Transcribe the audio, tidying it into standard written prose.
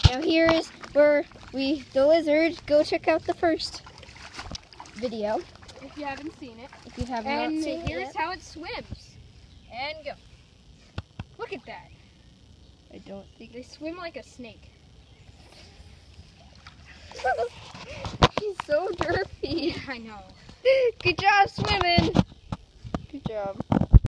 Now here is where the lizard, go check out the first video. If you haven't seen it. If you have not seen it And here's yet. how it swims. And go. Look at that. I don't think They swim like a snake. she's so derpy. I know. Good job swimming. Good job.